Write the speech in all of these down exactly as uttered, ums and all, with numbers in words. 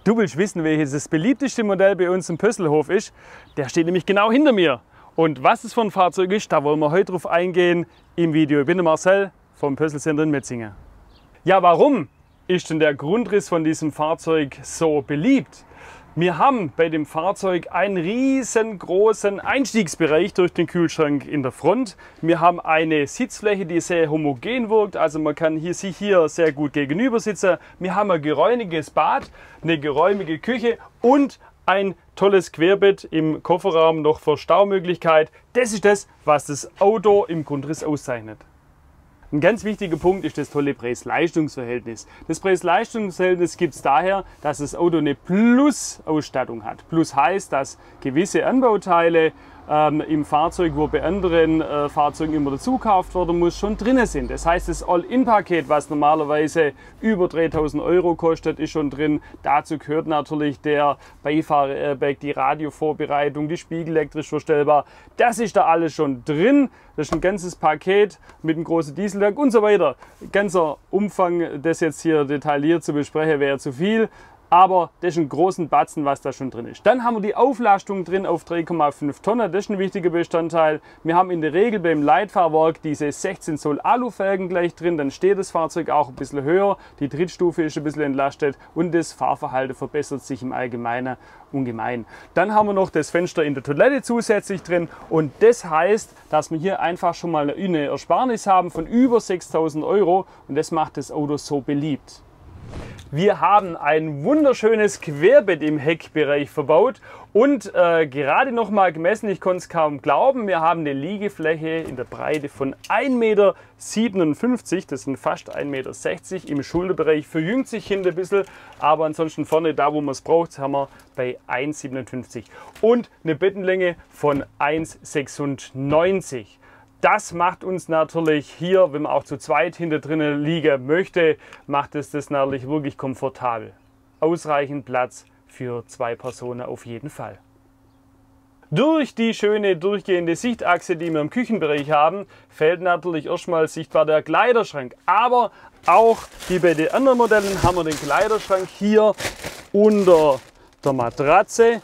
Du willst wissen, welches das beliebteste Modell bei uns im Pösselhof ist? Der steht nämlich genau hinter mir. Und was es für ein Fahrzeug ist, da wollen wir heute drauf eingehen im Video. Ich bin der Marcel vom Pösselcenter in Metzingen. Ja, warum ist denn der Grundriss von diesem Fahrzeug so beliebt? Wir haben bei dem Fahrzeug einen riesengroßen Einstiegsbereich durch den Kühlschrank in der Front. Wir haben eine Sitzfläche, die sehr homogen wirkt, also man kann hier, sich hier sehr gut gegenüber sitzen. Wir haben ein geräumiges Bad, eine geräumige Küche und ein tolles Querbett im Kofferraum noch für Staumöglichkeit. Das ist das, was das Auto im Grundriss auszeichnet. Ein ganz wichtiger Punkt ist das tolle Preis-Leistungs-Verhältnis. Das Preis-Leistungs-Verhältnis gibt es daher, dass das Auto eine Plus-Ausstattung hat. Plus heißt, dass gewisse Anbauteile ähm, im Fahrzeug, wo bei anderen äh, Fahrzeugen immer dazu gekauft werden muss, schon drin sind. Das heißt, das All-In-Paket, was normalerweise über dreitausend Euro kostet, ist schon drin. Dazu gehört natürlich der Beifahrer-Airbag, die Radiovorbereitung, die Spiegel elektrisch verstellbar. Das ist da alles schon drin. Das ist ein ganzes Paket mit einem großen Dieseltank und so weiter. Ganzer Umfang, das jetzt hier detailliert zu besprechen, wäre zu viel. Aber das ist ein großen Batzen, was da schon drin ist. Dann haben wir die Auflastung drin auf drei Komma fünf Tonnen. Das ist ein wichtiger Bestandteil. Wir haben in der Regel beim Leitfahrwerk diese sechzehn Zoll Alufelgen gleich drin. Dann steht das Fahrzeug auch ein bisschen höher. Die Trittstufe ist ein bisschen entlastet und das Fahrverhalten verbessert sich im Allgemeinen ungemein. Dann haben wir noch das Fenster in der Toilette zusätzlich drin. Und das heißt, dass wir hier einfach schon mal eine Ersparnis haben von über sechstausend Euro. Und das macht das Auto so beliebt. Wir haben ein wunderschönes Querbett im Heckbereich verbaut und äh, gerade noch mal gemessen, ich konnte es kaum glauben, wir haben eine Liegefläche in der Breite von ein Meter siebenundfünfzig, das sind fast ein Meter sechzig, im Schulterbereich verjüngt sich hinten ein bisschen, aber ansonsten vorne, da wo man es braucht, haben wir bei eins Komma siebenundfünfzig und eine Bettenlänge von eins Komma sechsundneunzig. Das macht uns natürlich hier, wenn man auch zu zweit hinter drinnen liegen möchte, macht es das natürlich wirklich komfortabel. Ausreichend Platz für zwei Personen auf jeden Fall. Durch die schöne durchgehende Sichtachse, die wir im Küchenbereich haben, fällt natürlich erstmal sichtbar der Kleiderschrank. Aber auch wie bei den anderen Modellen haben wir den Kleiderschrank hier unter der Matratze.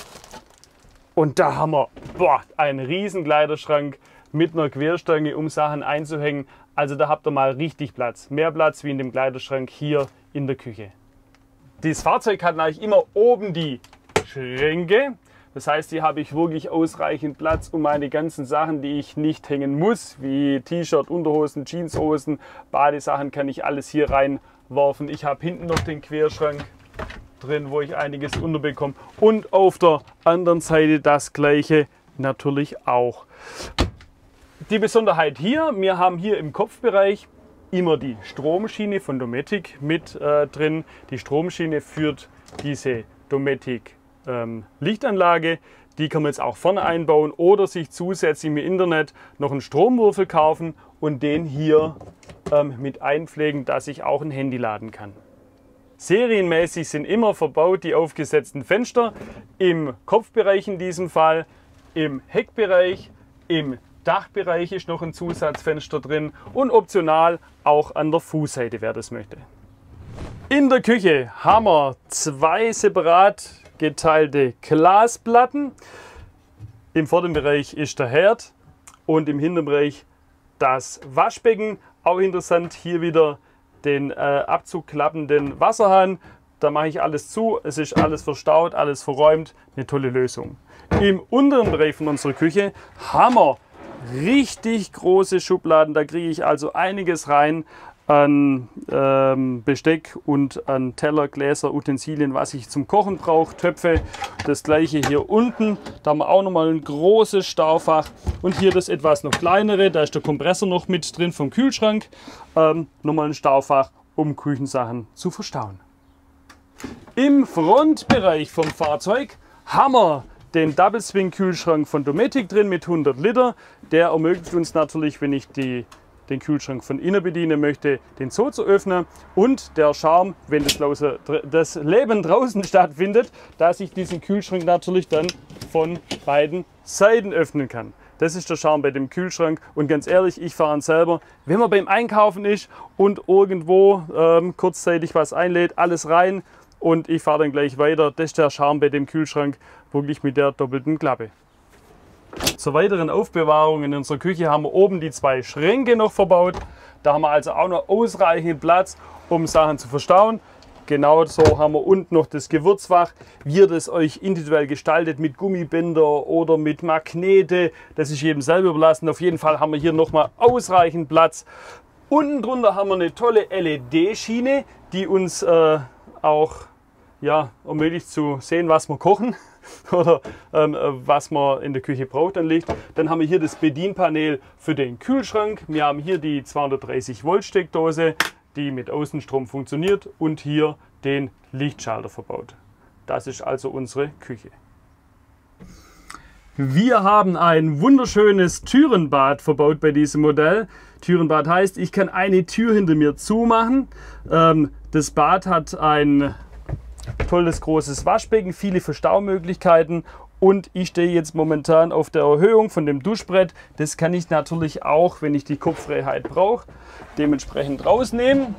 Und da haben wir boah, einen riesen Kleiderschrank mit einer Querstange, um Sachen einzuhängen. Also da habt ihr mal richtig Platz. Mehr Platz wie in dem Kleiderschrank hier in der Küche. Dieses Fahrzeug hat eigentlich immer oben die Schränke. Das heißt, hier habe ich wirklich ausreichend Platz, um meine ganzen Sachen, die ich nicht hängen muss, wie T-Shirt, Unterhosen, Jeanshosen, Badesachen, kann ich alles hier reinwerfen. Ich habe hinten noch den Querschrank drin, wo ich einiges unterbekomme. Und auf der anderen Seite das gleiche natürlich auch. Die Besonderheit hier, wir haben hier im Kopfbereich immer die Stromschiene von Dometic mit äh, drin. Die Stromschiene führt diese Dometic ähm, Lichtanlage. Die kann man jetzt auch vorne einbauen oder sich zusätzlich im Internet noch einen Stromwürfel kaufen und den hier ähm, mit einpflegen, dass ich auch ein Handy laden kann. Serienmäßig sind immer verbaut die aufgesetzten Fenster im Kopfbereich in diesem Fall, im Heckbereich, im Dachbereich ist noch ein Zusatzfenster drin und optional auch an der Fußseite, wer das möchte. In der Küche haben wir zwei separat geteilte Glasplatten. Im vorderen Bereich ist der Herd und im hinteren Bereich das Waschbecken. Auch interessant, hier wieder den äh, abzuklappenden Wasserhahn. Da mache ich alles zu, es ist alles verstaut, alles verräumt. Eine tolle Lösung. Im unteren Bereich von unserer Küche haben wir richtig große Schubladen, da kriege ich also einiges rein an ähm, Besteck und an Teller, Gläser, Utensilien, was ich zum Kochen brauche, Töpfe. Das gleiche hier unten, da haben wir auch nochmal ein großes Staufach und hier das etwas noch kleinere, da ist der Kompressor noch mit drin vom Kühlschrank. Ähm, nochmal ein Staufach, um Küchensachen zu verstauen. Im Frontbereich vom Fahrzeug haben wir den Double Swing Kühlschrank von Dometic drin mit hundert Liter. Der ermöglicht uns natürlich, wenn ich die, den Kühlschrank von innen bedienen möchte, den so zu öffnen. Und der Charme, wenn das, das Leben draußen stattfindet, dass ich diesen Kühlschrank natürlich dann von beiden Seiten öffnen kann. Das ist der Charme bei dem Kühlschrank. Und ganz ehrlich, ich fahre ihn selber. Wenn man beim Einkaufen ist und irgendwo ähm, kurzzeitig was einlädt, alles rein, und ich fahre dann gleich weiter. Das ist der Charme bei dem Kühlschrank, wirklich mit der doppelten Klappe. Zur weiteren Aufbewahrung in unserer Küche haben wir oben die zwei Schränke noch verbaut. Da haben wir also auch noch ausreichend Platz, um Sachen zu verstauen. Genau so haben wir unten noch das Gewürzfach. Wie ihr das euch individuell gestaltet mit Gummibänder oder mit Magnete, das ist jedem selber überlassen. Auf jeden Fall haben wir hier nochmal ausreichend Platz. Unten drunter haben wir eine tolle L E D-Schiene, die uns äh, auch ja, ermöglicht zu sehen, was wir kochen oder ähm, was man in der Küche braucht an Licht. Dann haben wir hier das Bedienpanel für den Kühlschrank. Wir haben hier die zweihundertdreißig Volt Steckdose, die mit Außenstrom funktioniert, und hier den Lichtschalter verbaut. Das ist also unsere Küche. Wir haben ein wunderschönes Türenbad verbaut bei diesem Modell. Türenbad heißt, ich kann eine Tür hinter mir zumachen. Das Bad hat ein tolles großes Waschbecken, viele Verstaumöglichkeiten, und ich stehe jetzt momentan auf der Erhöhung von dem Duschbrett. Das kann ich natürlich auch, wenn ich die Kopffreiheit brauche, dementsprechend rausnehmen,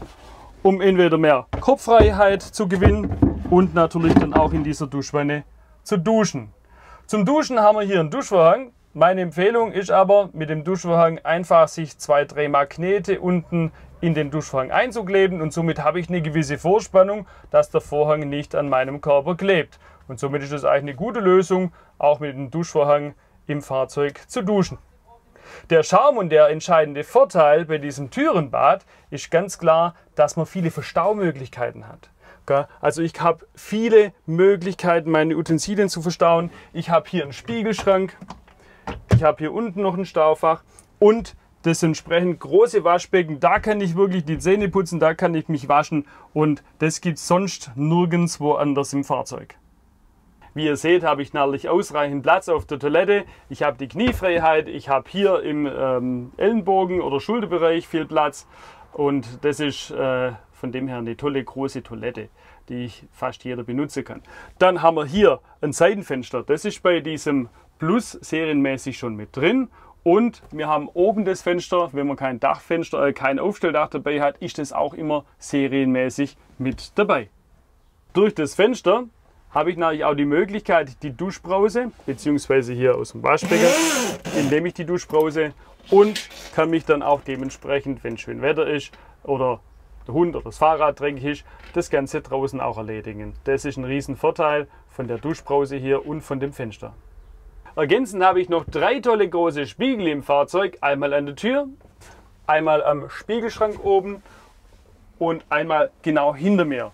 um entweder mehr Kopffreiheit zu gewinnen und natürlich dann auch in dieser Duschwanne zu duschen. Zum Duschen haben wir hier einen Duschvorhang. Meine Empfehlung ist aber, mit dem Duschvorhang einfach sich zwei, drei Magnete unten in den Duschvorhang einzukleben, und somit habe ich eine gewisse Vorspannung, dass der Vorhang nicht an meinem Körper klebt. Und somit ist das eigentlich eine gute Lösung, auch mit dem Duschvorhang im Fahrzeug zu duschen. Der Charme und der entscheidende Vorteil bei diesem Türenbad ist ganz klar, dass man viele Verstaumöglichkeiten hat. Also ich habe viele Möglichkeiten, meine Utensilien zu verstauen. Ich habe hier einen Spiegelschrank, ich habe hier unten noch ein Staufach und das entsprechend große Waschbecken. Da kann ich wirklich die Zähne putzen, da kann ich mich waschen, und das gibt es sonst nirgendwo anders im Fahrzeug. Wie ihr seht, habe ich natürlich ausreichend Platz auf der Toilette. Ich habe die Kniefreiheit, ich habe hier im ähm, Ellenbogen- oder Schulterbereich viel Platz, und das ist äh, von dem her eine tolle große Toilette, die ich fast jeder benutzen kann. Dann haben wir hier ein Seitenfenster. Das ist bei diesem Plus serienmäßig schon mit drin. Und wir haben oben das Fenster, wenn man kein Dachfenster, äh, kein Aufstelldach dabei hat, ist das auch immer serienmäßig mit dabei. Durch das Fenster habe ich natürlich auch die Möglichkeit, die Duschbrause, beziehungsweise hier aus dem Waschbecken, indem ich die Duschbrause, und kann mich dann auch dementsprechend, wenn schön Wetter ist oder der Hund oder das Fahrrad dreckig ist, das Ganze draußen auch erledigen. Das ist ein riesen Vorteil von der Duschbrause hier und von dem Fenster. Ergänzend habe ich noch drei tolle große Spiegel im Fahrzeug. Einmal an der Tür, einmal am Spiegelschrank oben und einmal genau hinter mir.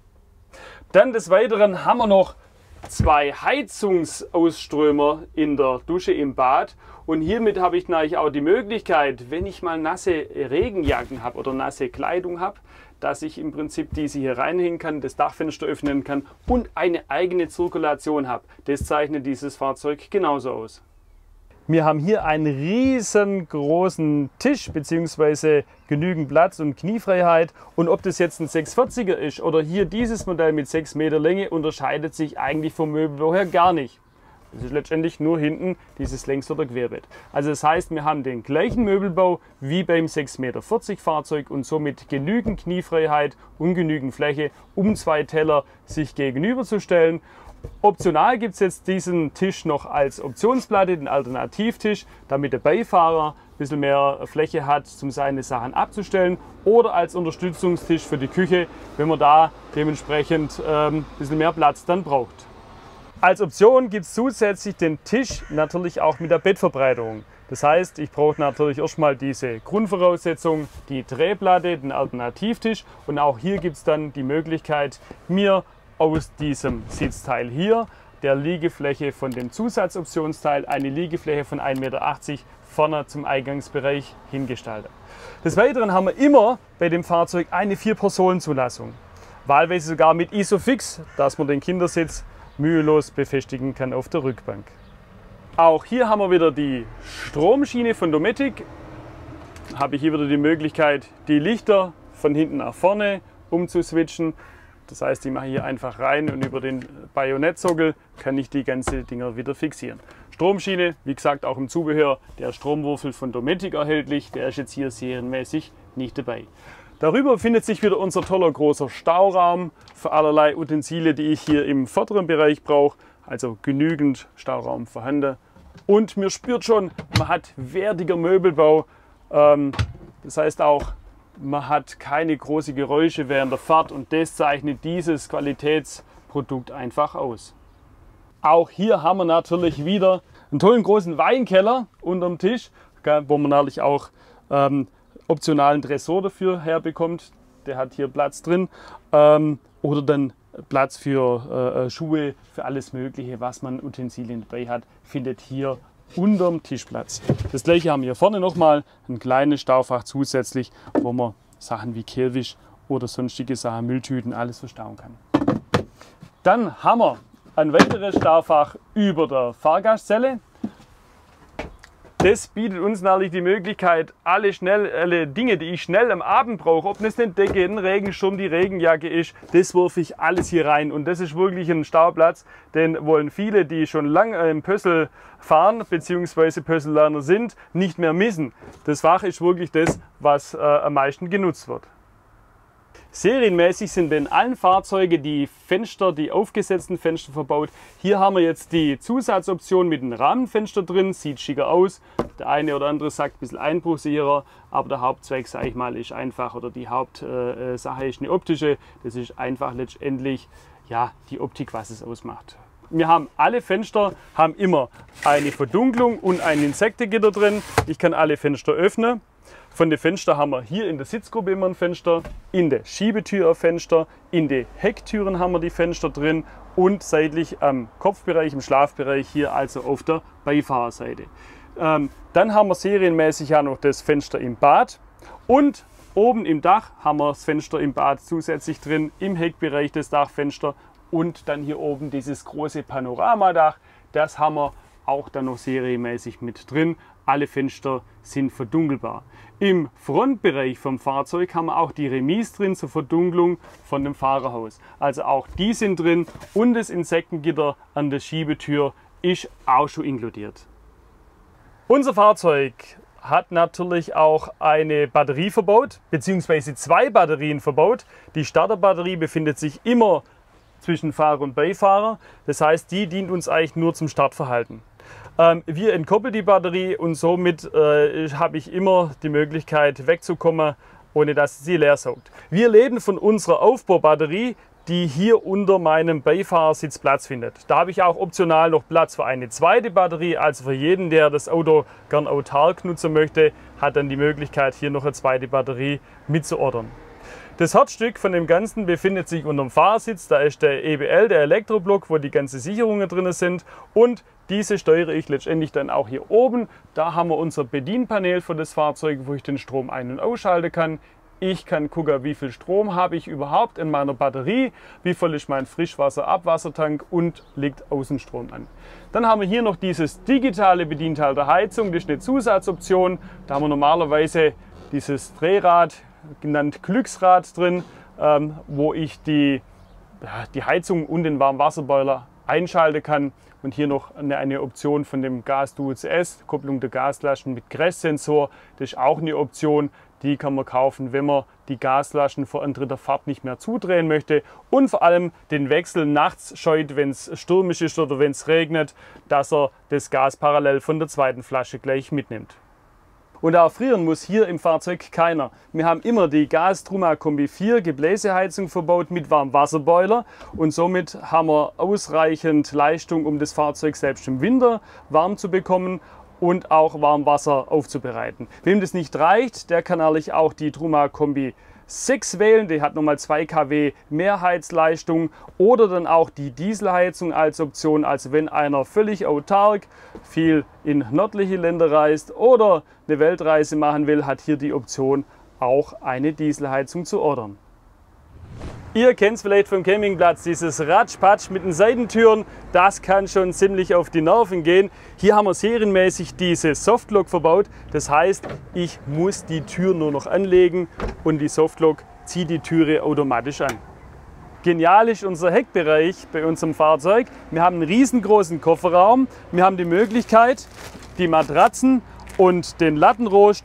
Dann des Weiteren haben wir noch zwei Heizungsausströmer in der Dusche im Bad. Und hiermit habe ich natürlich auch die Möglichkeit, wenn ich mal nasse Regenjacken habe oder nasse Kleidung habe, dass ich im Prinzip diese hier reinhängen kann, das Dachfenster öffnen kann und eine eigene Zirkulation habe. Das zeichnet dieses Fahrzeug genauso aus. Wir haben hier einen riesengroßen Tisch bzw. genügend Platz und Kniefreiheit. Und ob das jetzt ein sechshundertvierziger ist oder hier dieses Modell mit sechs Meter Länge, unterscheidet sich eigentlich vom Möbelbau her gar nicht. Das ist letztendlich nur hinten dieses Längs- oder Querbett. Also das heißt, wir haben den gleichen Möbelbau wie beim sechs Meter vierzig Fahrzeug und somit genügend Kniefreiheit und genügend Fläche, um zwei Teller sich gegenüberzustellen. Optional gibt es jetzt diesen Tisch noch als Optionsplatte, den Alternativtisch, damit der Beifahrer ein bisschen mehr Fläche hat, um seine Sachen abzustellen, oder als Unterstützungstisch für die Küche, wenn man da dementsprechend ähm, ein bisschen mehr Platz dann braucht. Als Option gibt es zusätzlich den Tisch natürlich auch mit der Bettverbreiterung. Das heißt, ich brauche natürlich erstmal diese Grundvoraussetzung, die Drehplatte, den Alternativtisch, und auch hier gibt es dann die Möglichkeit, mir aus diesem Sitzteil hier, der Liegefläche von dem Zusatzoptionsteil, eine Liegefläche von ein Meter achtzig vorne zum Eingangsbereich hingestaltet. Des Weiteren haben wir immer bei dem Fahrzeug eine Vier-Personen-Zulassung. Wahlweise sogar mit Isofix, dass man den Kindersitz mühelos befestigen kann auf der Rückbank. Auch hier haben wir wieder die Stromschiene von Dometic. Habe ich hier wieder die Möglichkeit, die Lichter von hinten nach vorne umzuswitchen. Das heißt, ich mache hier einfach rein und über den Bajonettsockel kann ich die ganzen Dinger wieder fixieren. Stromschiene, wie gesagt, auch im Zubehör der Stromwürfel von Dometic erhältlich. Der ist jetzt hier serienmäßig nicht dabei. Darüber befindet sich wieder unser toller großer Stauraum für allerlei Utensilien, die ich hier im vorderen Bereich brauche. Also genügend Stauraum vorhanden. Und mir spürt schon, man hat wertiger Möbelbau. Ähm, das heißt auch, man hat keine großen Geräusche während der Fahrt und das zeichnet dieses Qualitätsprodukt einfach aus. Auch hier haben wir natürlich wieder einen tollen großen Weinkeller unterm Tisch, wo man natürlich auch ähm, optionalen Tresor dafür herbekommt. Der hat hier Platz drin. Ähm, oder dann Platz für äh, Schuhe, für alles Mögliche, was man Utensilien dabei hat, findet hier unterm Tisch Platz. Das gleiche haben wir hier vorne nochmal ein kleines Staufach zusätzlich, wo man Sachen wie Kehrwisch oder sonstige Sachen, Mülltüten, alles verstauen kann. Dann haben wir ein weiteres Staufach über der Fahrgastzelle. Das bietet uns natürlich die Möglichkeit, alle, schnell, alle Dinge, die ich schnell am Abend brauche, ob das eine Decke, ein Regenschirm, die Regenjacke ist, das wirfe ich alles hier rein. Und das ist wirklich ein Stauplatz, den wollen viele, die schon lange im Pössl fahren bzw. Pössellerner sind, nicht mehr missen. Das Fach ist wirklich das, was äh, am meisten genutzt wird. Serienmäßig sind in allen Fahrzeugen die Fenster, die aufgesetzten Fenster verbaut. Hier haben wir jetzt die Zusatzoption mit dem Rahmenfenster drin, sieht schicker aus. Der eine oder andere sagt ein bisschen einbruchsicherer, aber der Hauptzweck, sage ich mal, ist einfach, oder die Hauptsache ist eine optische. Das ist einfach letztendlich ja, die Optik, was es ausmacht. Wir haben alle Fenster, haben immer eine Verdunklung und ein Insektengitter drin. Ich kann alle Fenster öffnen. Von den Fenstern haben wir hier in der Sitzgruppe immer ein Fenster, in der Schiebetür ein Fenster, in den Hecktüren haben wir die Fenster drin und seitlich am Kopfbereich, im Schlafbereich hier also auf der Beifahrerseite. Ähm, dann haben wir serienmäßig ja noch das Fenster im Bad und oben im Dach haben wir das Fenster im Bad zusätzlich drin, im Heckbereich das Dachfenster und dann hier oben dieses große Panoramadach, das haben wir auch dann noch serienmäßig mit drin. Alle Fenster sind verdunkelbar. Im Frontbereich vom Fahrzeug haben wir auch die Remise drin zur Verdunklung von dem Fahrerhaus. Also auch die sind drin und das Insektengitter an der Schiebetür ist auch schon inkludiert. Unser Fahrzeug hat natürlich auch eine Batterie verbaut, beziehungsweise zwei Batterien verbaut. Die Starterbatterie befindet sich immer zwischen Fahrer und Beifahrer. Das heißt, die dient uns eigentlich nur zum Startverhalten. Ähm, wir entkoppeln die Batterie und somit äh, habe ich immer die Möglichkeit wegzukommen, ohne dass sie leer saugt. Wir leben von unserer Aufbaubatterie, die hier unter meinem Beifahrersitz Platz findet. Da habe ich auch optional noch Platz für eine zweite Batterie. Also für jeden, der das Auto gern autark nutzen möchte, hat dann die Möglichkeit, hier noch eine zweite Batterie mitzuordern. Das Herzstück von dem Ganzen befindet sich unter dem Fahrersitz. Da ist der E B L, der Elektroblock, wo die ganzen Sicherungen drin sind. Und diese steuere ich letztendlich dann auch hier oben. Da haben wir unser Bedienpanel für das Fahrzeug, wo ich den Strom ein- und ausschalten kann. Ich kann gucken, wie viel Strom habe ich überhaupt in meiner Batterie, wie voll ist mein Frischwasser-Abwassertank und liegt Außenstrom an. Dann haben wir hier noch dieses digitale Bedienteil der Heizung. Das ist eine Zusatzoption. Da haben wir normalerweise dieses Drehrad, genannt Glücksrad drin, ähm, wo ich die, die Heizung und den Warmwasserboiler einschalten kann. Und hier noch eine, eine Option von dem Gas-Duo C S, Kopplung der Gasflaschen mit Crash-Sensor. Das ist auch eine Option, die kann man kaufen, wenn man die Gasflaschen vor ein dritter Fahrt nicht mehr zudrehen möchte. Und vor allem den Wechsel nachts scheut, wenn es stürmisch ist oder wenn es regnet, dass er das Gas parallel von der zweiten Flasche gleich mitnimmt. Und auch frieren muss hier im Fahrzeug keiner. Wir haben immer die Gas Truma Kombi vier Gebläseheizung verbaut mit Warmwasserboiler und somit haben wir ausreichend Leistung, um das Fahrzeug selbst im Winter warm zu bekommen und auch Warmwasser aufzubereiten. Wem das nicht reicht, der kann ehrlich auch die Truma Kombi sechs wählen, die hat nochmal zwei Kilowatt mehr Heizleistung oder dann auch die Dieselheizung als Option. Also wenn einer völlig autark viel in nördliche Länder reist oder eine Weltreise machen will, hat hier die Option auch eine Dieselheizung zu ordern. Ihr kennt es vielleicht vom Campingplatz, dieses Ratschpatsch mit den Seitentüren, das kann schon ziemlich auf die Nerven gehen. Hier haben wir serienmäßig diese Softlock verbaut, das heißt, ich muss die Tür nur noch anlegen und die Softlock zieht die Türe automatisch an. Genial ist unser Heckbereich bei unserem Fahrzeug. Wir haben einen riesengroßen Kofferraum, wir haben die Möglichkeit, die Matratzen und den Lattenrost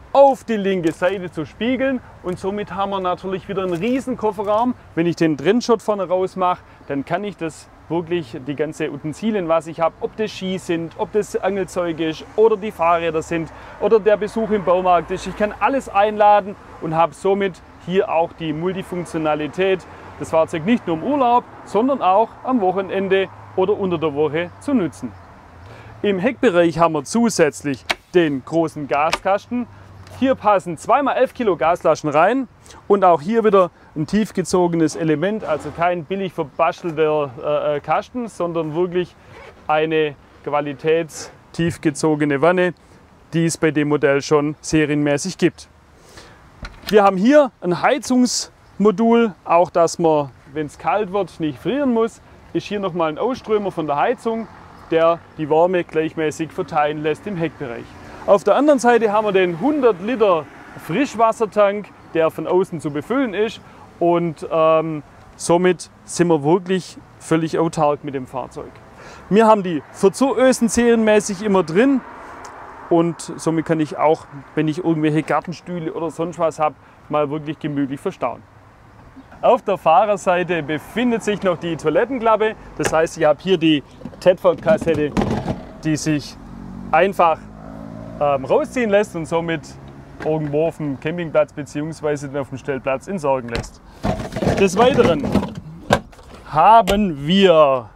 auf die linke Seite zu spiegeln und somit haben wir natürlich wieder einen riesen Kofferraum. Wenn ich den Trennschott vorne raus mache, dann kann ich das wirklich, die ganze Utensilien, was ich habe, ob das Ski sind, ob das Angelzeug ist oder die Fahrräder sind oder der Besuch im Baumarkt ist. Ich kann alles einladen und habe somit hier auch die Multifunktionalität, das Fahrzeug nicht nur im Urlaub, sondern auch am Wochenende oder unter der Woche zu nutzen. Im Heckbereich haben wir zusätzlich den großen Gaskasten. Hier passen zwei mal elf Kilo Gasflaschen rein und auch hier wieder ein tiefgezogenes Element, also kein billig verbastelter äh, Kasten, sondern wirklich eine qualitätstiefgezogene Wanne, die es bei dem Modell schon serienmäßig gibt. Wir haben hier ein Heizungsmodul, auch dass man, wenn es kalt wird, nicht frieren muss. Ist hier nochmal ein Ausströmer von der Heizung, der die Wärme gleichmäßig verteilen lässt im Heckbereich. Auf der anderen Seite haben wir den hundert Liter Frischwassertank, der von außen zu befüllen ist und ähm, somit sind wir wirklich völlig autark mit dem Fahrzeug. Wir haben die Verzuösen serienmäßig immer drin und somit kann ich auch, wenn ich irgendwelche Gartenstühle oder sonst was habe, mal wirklich gemütlich verstauen. Auf der Fahrerseite befindet sich noch die Toilettenklappe, das heißt, ich habe hier die Tedford-Kassette, die sich einfach ähm, rausziehen lässt und somit irgendwo auf dem Campingplatz bzw. auf dem Stellplatz entsorgen lässt. Des Weiteren haben wir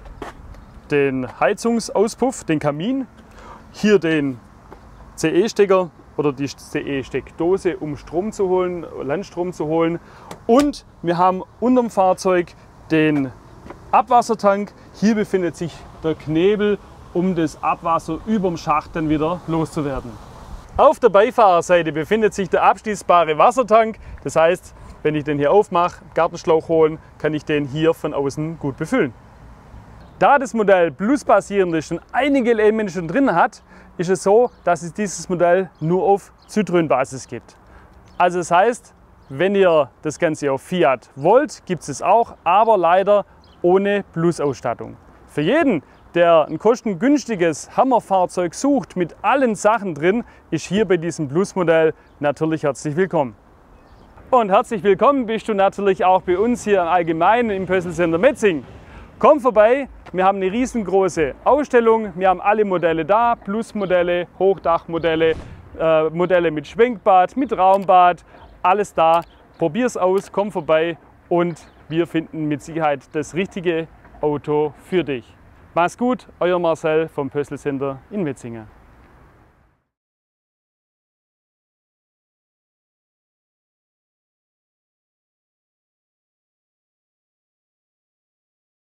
den Heizungsauspuff, den Kamin, hier den C E-Stecker oder die C E-Steckdose, um Strom zu holen, Landstrom zu holen, und wir haben unterm Fahrzeug den Abwassertank. Hier befindet sich der Knebel, um das Abwasser überm Schacht dann wieder loszuwerden. Auf der Beifahrerseite befindet sich der abschließbare Wassertank. Das heißt, wenn ich den hier aufmache, Gartenschlauch holen, kann ich den hier von außen gut befüllen. Da das Modell Plus basierend ist und einige Elemente schon drin hat, ist es so, dass es dieses Modell nur auf Citroën-Basis gibt. Also das heißt, wenn ihr das Ganze auf Fiat wollt, gibt es es auch, aber leider ohne Plus-Ausstattung. Für jeden, der ein kostengünstiges Hammerfahrzeug sucht mit allen Sachen drin, ist hier bei diesem Plus-Modell natürlich herzlich willkommen. Und herzlich willkommen bist du natürlich auch bei uns hier im Allgemeinen im Pössl Center Metzing. Komm vorbei, wir haben eine riesengroße Ausstellung, wir haben alle Modelle da, Plus-Modelle, Hochdachmodelle, äh, Modelle mit Schwenkbad, mit Raumbad, alles da. Probier's aus, komm vorbei und wir finden mit Sicherheit das richtige Auto für dich. Mach's gut, euer Marcel vom Pössl Center in Metzingen.